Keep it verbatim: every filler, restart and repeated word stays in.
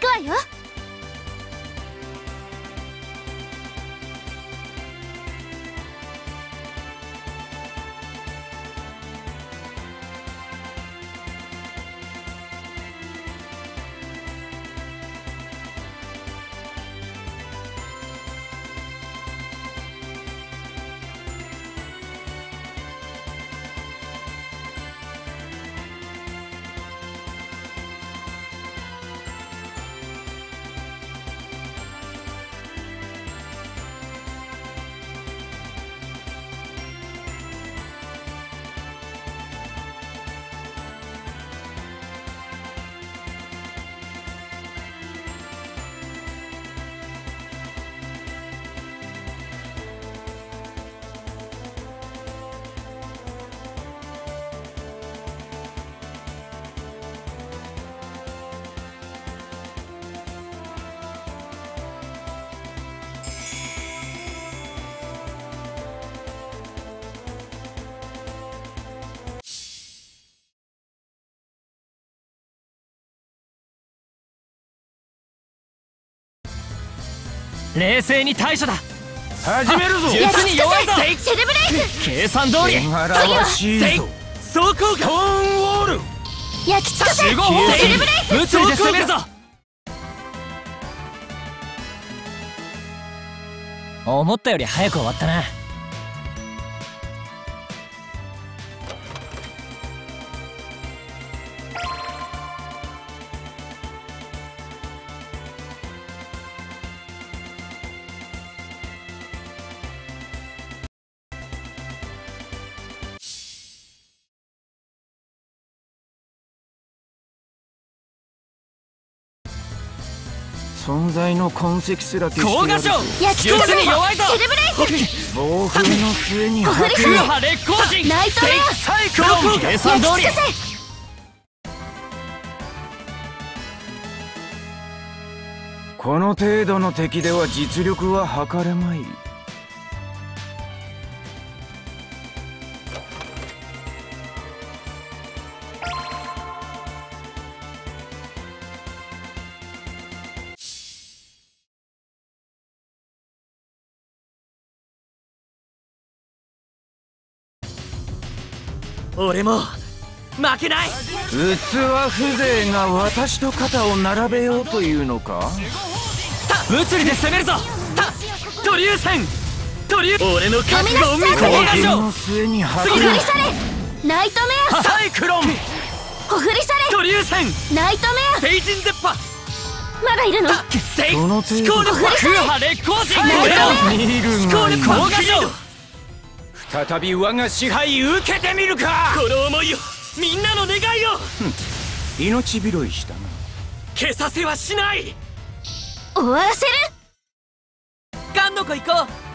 くわよ。 冷静に対処だ。 始めるぞ。 術に弱いぞ。 セルブレイク。 計算通り。 汚らわしいぞ。 走行ストーンウォール。 焼き尽くせ。セルブレイク。 物理で攻めるぞ。思ったより早く終わったな。 存在の痕跡すら消高してやる。 画賞。術に弱いぞ。 セルブレイク。 暴風の末に小振り吐空波烈光陣。 ナイトメア。 サイクロン。計算通り。 焼き尽くこの程度の敵では実力は測れまい。 俺も負けない。 器風情が私と肩を並べようというのか。 物理で攻めるぞ。トリュー戦。トリュー。俺の覚悟を見せてやるぞ。 の末に吐せ。 く。 小振りされ。ナイトメア。 サイクロン。 小振りされ。 トリュー戦。 ナイトメア。 聖人絶波。 まだいるの。 聖その思考力は空波烈光陣。 見る思考力高画賞。 再び我が支配受けてみるか。 この思いを、みんなの願いを命拾いしたな。 消させはしない。 終わらせる。 ガンの子行こう。